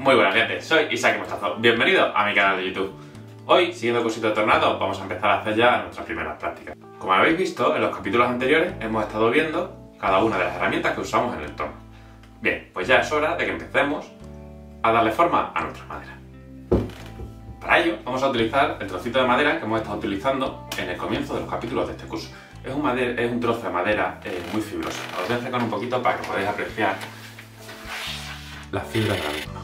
Muy buenas gente, soy Isaac Mostazo, bienvenido a mi canal de YouTube. Hoy, siguiendo el cursito de Tornado, vamos a empezar a hacer ya nuestras primeras prácticas. Como habéis visto, en los capítulos anteriores hemos estado viendo cada una de las herramientas que usamos en el torno. Bien, pues ya es hora de que empecemos a darle forma a nuestra madera. Para ello, vamos a utilizar el trocito de madera que hemos estado utilizando en el comienzo de los capítulos de este curso. Es un trozo de madera muy fibroso. Os voy a acercar un poquito para que podáis apreciar las fibras de la misma.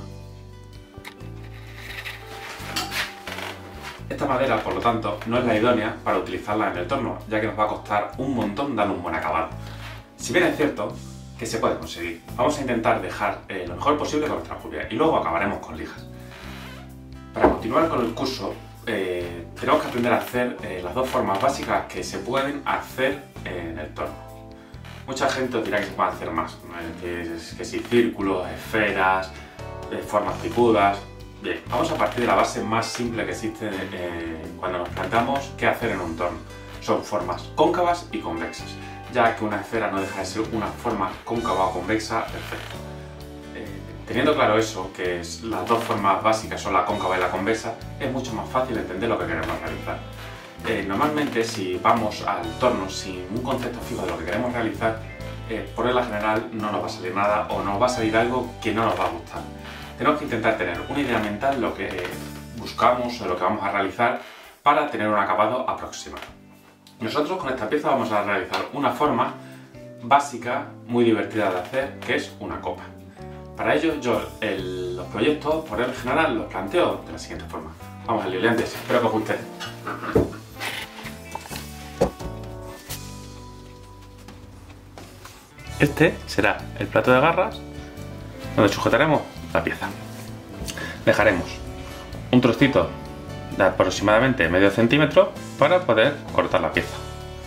Esta madera, por lo tanto, no es la idónea para utilizarla en el torno, ya que nos va a costar un montón darle un buen acabado. Si bien es cierto que se puede conseguir, vamos a intentar dejar lo mejor posible con nuestra cubia y luego acabaremos con lijas. Para continuar con el curso, tenemos que aprender a hacer las dos formas básicas que se pueden hacer en el torno. Mucha gente os dirá que se pueden hacer más, que si círculos, esferas, formas picudas. Bien, vamos a partir de la base más simple que existe cuando nos planteamos qué hacer en un torno. Son formas cóncavas y convexas, ya que una esfera no deja de ser una forma cóncava o convexa perfecta. Teniendo claro eso, que las dos formas básicas son la cóncava y la convexa, es mucho más fácil entender lo que queremos realizar. Normalmente, si vamos al torno sin un concepto fijo de lo que queremos realizar, por regla general no nos va a salir nada o nos va a salir algo que no nos va a gustar. Tenemos que intentar tener una idea mental de lo que buscamos o de lo que vamos a realizar para tener un acabado aproximado. Nosotros con esta pieza vamos a realizar una forma básica muy divertida de hacer, que es una copa. Para ello yo los proyectos por regla general los planteo de la siguiente forma. Vamos al lío, liantes, espero que os guste. Este será el plato de garras donde sujetaremos la pieza. Dejaremos un trocito de aproximadamente medio centímetro para poder cortar la pieza.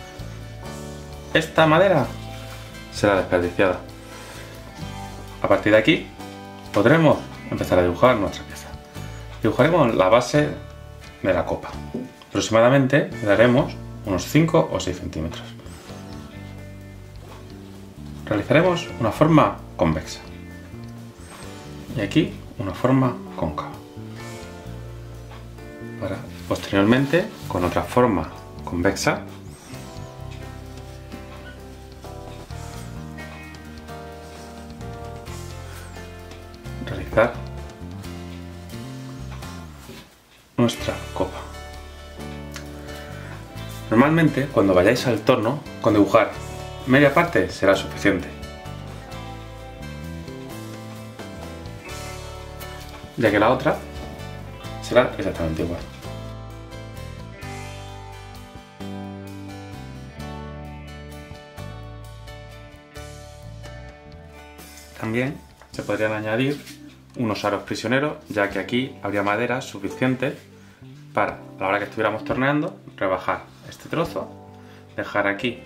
Esta madera será desperdiciada. A partir de aquí podremos empezar a dibujar nuestra pieza. Dibujaremos la base de la copa. Aproximadamente le daremos unos 5 o 6 centímetros. Realizaremos una forma convexa. Y aquí una forma cóncava. Para posteriormente, con otra forma convexa, realizar nuestra copa. Normalmente, cuando vayáis al torno, con dibujar media parte será suficiente, ya que la otra será exactamente igual. También se podrían añadir unos aros prisioneros, ya que aquí habría madera suficiente para, a la hora que estuviéramos torneando, rebajar este trozo, dejar aquí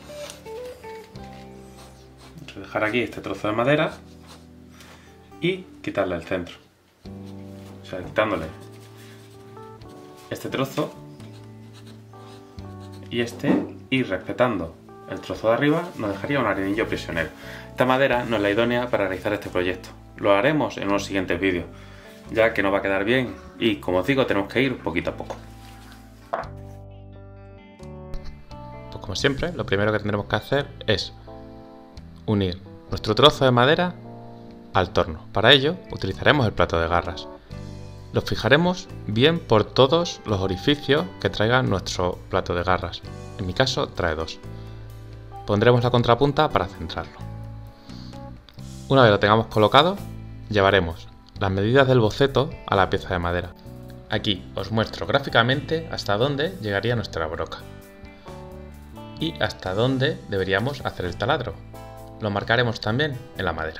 este trozo de madera y quitarle el centro. O sea, quitándole este trozo y y respetando el trozo de arriba, nos dejaría un arenillo prisionero. Esta madera no es la idónea para realizar este proyecto. Lo haremos en unos siguientes vídeos, ya que no va a quedar bien y, como os digo, tenemos que ir poquito a poco. Pues como siempre, lo primero que tendremos que hacer es unir nuestro trozo de madera al torno. Para ello utilizaremos el plato de garras. Los fijaremos bien por todos los orificios que traiga nuestro plato de garras. En mi caso trae 2. Pondremos la contrapunta para centrarlo. Una vez lo tengamos colocado, llevaremos las medidas del boceto a la pieza de madera. Aquí os muestro gráficamente hasta dónde llegaría nuestra broca y hasta dónde deberíamos hacer el taladro. Lo marcaremos también en la madera.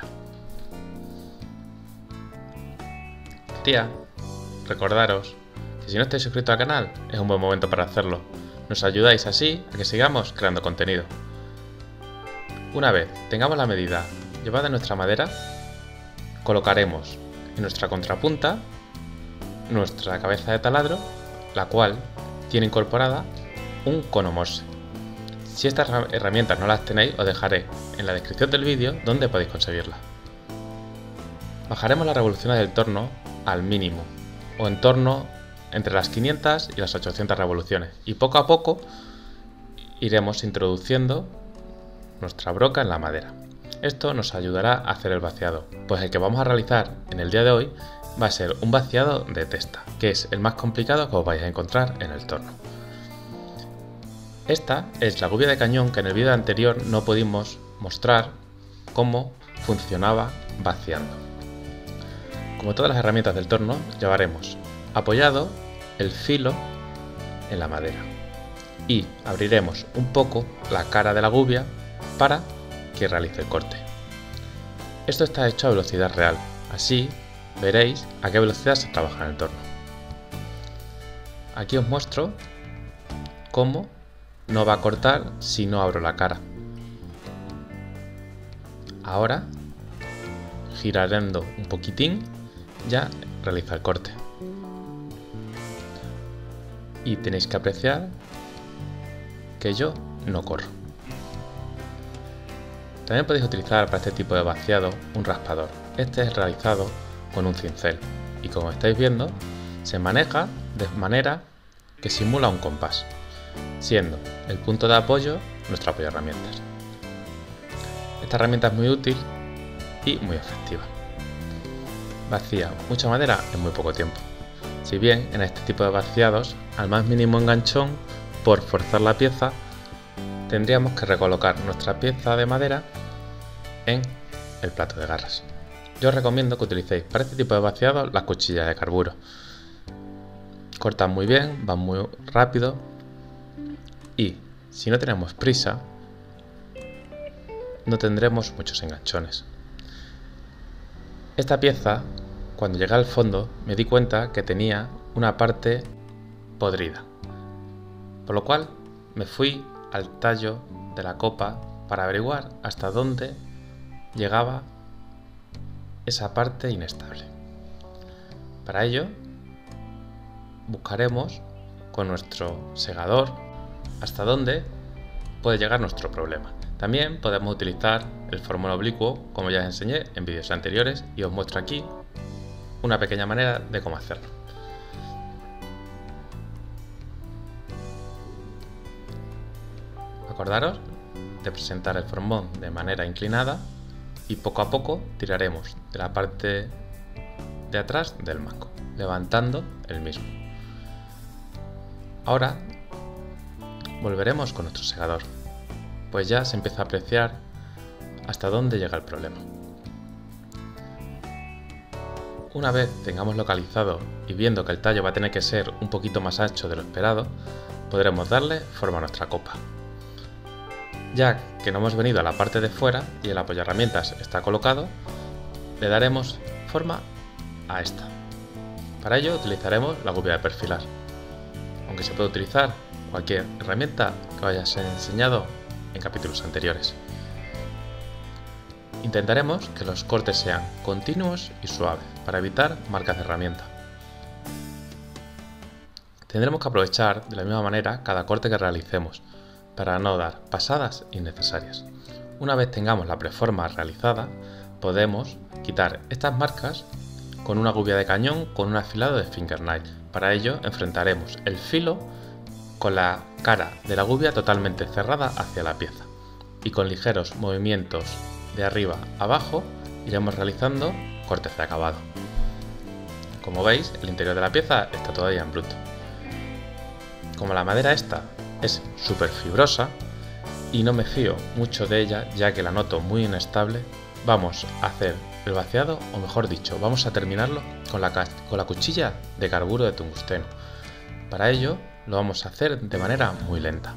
Quería recordaros que si no estáis suscritos al canal es un buen momento para hacerlo. Nos ayudáis así a que sigamos creando contenido. Una vez tengamos la medida llevada en nuestra madera, colocaremos en nuestra contrapunta nuestra cabeza de taladro, la cual tiene incorporada un cono Morse. Si estas herramientas no las tenéis, os dejaré en la descripción del vídeo donde podéis conseguirlas. Bajaremos las revoluciones del torno al mínimo o en torno entre las 500 y las 800 revoluciones, y poco a poco iremos introduciendo nuestra broca en la madera. Esto nos ayudará a hacer el vaciado, pues el que vamos a realizar en el día de hoy va a ser un vaciado de testa, que es el más complicado que os vais a encontrar en el torno. Esta es la gubia de cañón que en el vídeo anterior no pudimos mostrar cómo funcionaba vaciando. Como todas las herramientas del torno, llevaremos apoyado el filo en la madera y abriremos un poco la cara de la gubia para que realice el corte. Esto está hecho a velocidad real, así veréis a qué velocidad se trabaja en el torno. Aquí os muestro cómo no va a cortar si no abro la cara. Ahora, girando un poquitín, ya realiza el corte. Y tenéis que apreciar que yo no corro. También podéis utilizar para este tipo de vaciado un raspador. Este es realizado con un cincel y, como estáis viendo, se maneja de manera que simula un compás, siendo el punto de apoyo nuestro apoyaherramientas. Esta herramienta es muy útil y muy efectiva. Vacía mucha madera en muy poco tiempo. Si bien en este tipo de vaciados, al más mínimo enganchón, por forzar la pieza, tendríamos que recolocar nuestra pieza de madera en el plato de garras. Yo os recomiendo que utilicéis para este tipo de vaciados las cuchillas de carburo. Cortan muy bien, van muy rápido y, si no tenemos prisa, no tendremos muchos enganchones. Esta pieza, cuando llegué al fondo, me di cuenta que tenía una parte podrida, por lo cual me fui al tallo de la copa para averiguar hasta dónde llegaba esa parte inestable. Para ello, buscaremos con nuestro segador hasta dónde puede llegar nuestro problema. También podemos utilizar el formol oblicuo, como ya os enseñé en vídeos anteriores, y os muestro aquí una pequeña manera de cómo hacerlo. Acordaros de presentar el formol de manera inclinada y poco a poco tiraremos de la parte de atrás del mango, levantando el mismo. Ahora volveremos con nuestro segador, pues ya se empieza a apreciar hasta dónde llega el problema. Una vez tengamos localizado y viendo que el tallo va a tener que ser un poquito más ancho de lo esperado, podremos darle forma a nuestra copa. Ya que no hemos venido a la parte de fuera y el apoyaherramientas está colocado, le daremos forma a esta. Para ello utilizaremos la gubia de perfilar, aunque se puede utilizar cualquier herramienta que os haya enseñado en capítulos anteriores. Intentaremos que los cortes sean continuos y suaves para evitar marcas de herramienta. Tendremos que aprovechar de la misma manera cada corte que realicemos para no dar pasadas innecesarias. Una vez tengamos la preforma realizada, podemos quitar estas marcas con una gubia de cañón con un afilado de fingernail. Para ello enfrentaremos el filo con la cara de la gubia totalmente cerrada hacia la pieza y con ligeros movimientos de arriba a abajo iremos realizando cortes de acabado. Como veis, el interior de la pieza está todavía en bruto. Como la madera esta es súper fibrosa y no me fío mucho de ella ya que la noto muy inestable, vamos a hacer el vaciado, o mejor dicho, vamos a terminarlo con la cuchilla de carburo de tungsteno. Para ello lo vamos a hacer de manera muy lenta.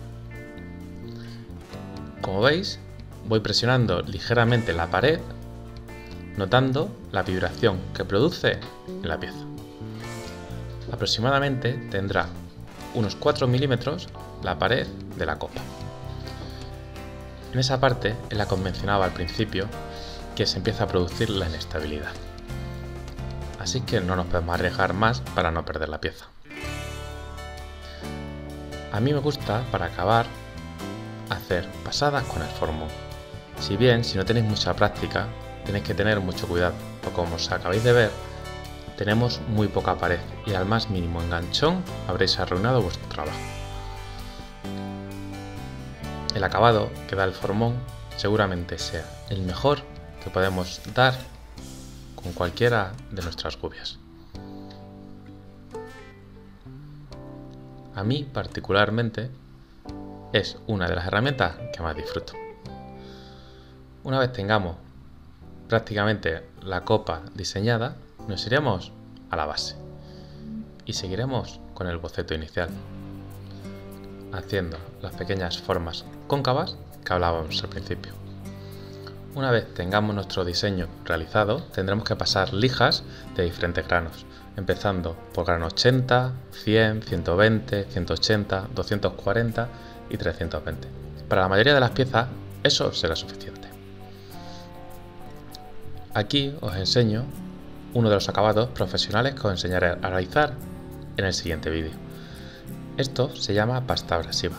Como veis, voy presionando ligeramente la pared, notando la vibración que produce en la pieza. Aproximadamente tendrá unos 4 milímetros la pared de la copa. En esa parte es la que os mencionaba al principio, que se empieza a producir la inestabilidad. Así que no nos podemos arriesgar más para no perder la pieza. A mí me gusta, para acabar, hacer pasadas con el formol. Si bien, si no tenéis mucha práctica, tenéis que tener mucho cuidado, porque como os acabáis de ver, tenemos muy poca pared y al más mínimo enganchón habréis arruinado vuestro trabajo. El acabado que da el formón seguramente sea el mejor que podemos dar con cualquiera de nuestras gubias. A mí particularmente es una de las herramientas que más disfruto. Una vez tengamos prácticamente la copa diseñada, nos iremos a la base y seguiremos con el boceto inicial, haciendo las pequeñas formas cóncavas que hablábamos al principio. Una vez tengamos nuestro diseño realizado, tendremos que pasar lijas de diferentes granos, empezando por grano 80, 100, 120, 180, 240 y 320. Para la mayoría de las piezas eso será suficiente. Aquí os enseño uno de los acabados profesionales que os enseñaré a realizar en el siguiente vídeo. Esto se llama pasta abrasiva.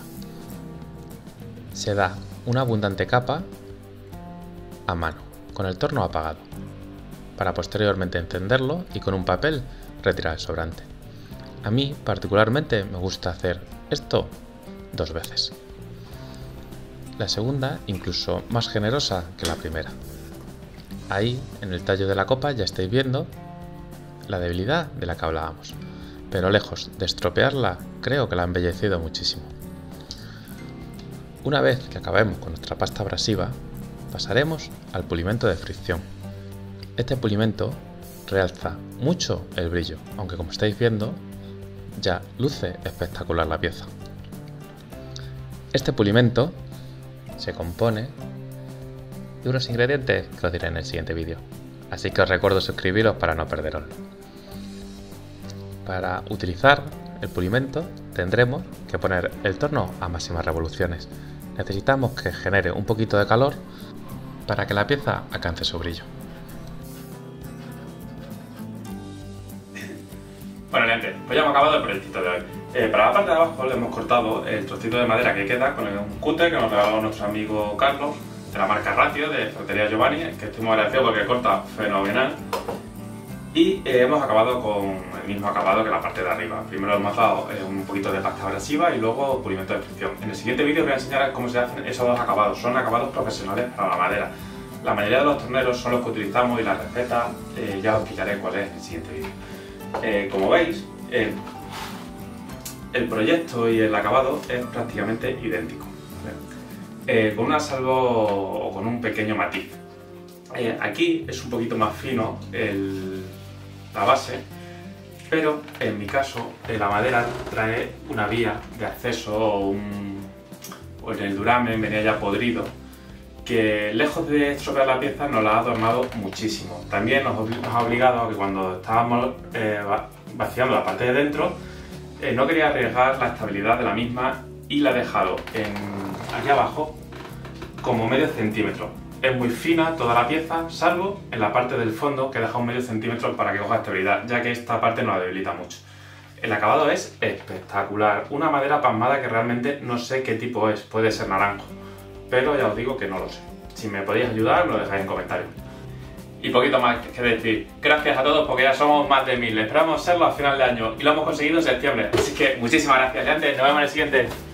Se da una abundante capa a mano, con el torno apagado, para posteriormente encenderlo y con un papel retirar el sobrante. A mí particularmente me gusta hacer esto 2 veces. La segunda incluso más generosa que la primera. Ahí, en el tallo de la copa, ya estáis viendo la debilidad de la que hablábamos, pero lejos de estropearla, creo que la ha embellecido muchísimo. Una vez que acabemos con nuestra pasta abrasiva, pasaremos al pulimento de fricción. Este pulimento realza mucho el brillo, aunque como estáis viendo, ya luce espectacular la pieza. Este pulimento se compone de unos ingredientes que os diré en el siguiente vídeo, así que os recuerdo suscribiros para no perderoslo. Para utilizar el pulimento tendremos que poner el torno a máximas revoluciones. Necesitamos que genere un poquito de calor para que la pieza alcance su brillo. Bueno, gente, pues ya hemos acabado el proyectito de hoy. Para la parte de abajo le hemos cortado el trocito de madera que queda con un cúter que nos regaló nuestro amigo Carlos, de la marca Ratio, de Ferretería Giovanni, que estoy muy agradecido porque corta fenomenal. Y hemos acabado con el mismo acabado que la parte de arriba. Primero hemos dado un poquito de pasta abrasiva y luego pulimento de fricción. En el siguiente vídeo os voy a enseñar cómo se hacen esos dos acabados. Son acabados profesionales para la madera. La mayoría de los torneros son los que utilizamos y las recetas ya os explicaré cuál es en el siguiente vídeo. Como veis, el proyecto y el acabado es prácticamente idéntico, ¿vale? Con una salvo o con un pequeño matiz. Aquí es un poquito más fino la base, pero en mi caso la madera trae una vía de acceso o en el duramen venía ya podrido, que lejos de estropear la pieza nos la ha adornado muchísimo. También nos ha obligado a que cuando estábamos vaciando la parte de dentro no quería arriesgar la estabilidad de la misma y la he dejado aquí abajo como medio centímetro. Es muy fina toda la pieza, salvo en la parte del fondo que he dejado medio centímetro para que coja estabilidad, ya que esta parte nos la debilita mucho. El acabado es espectacular, una madera pasmada que realmente no sé qué tipo es, puede ser naranjo, pero ya os digo que no lo sé. Si me podéis ayudar, lo dejáis en comentarios. Y poquito más que decir. Gracias a todos porque ya somos más de 1000. Esperamos serlo a final de año y lo hemos conseguido en septiembre. Así que muchísimas gracias, gente. Nos vemos en el siguiente.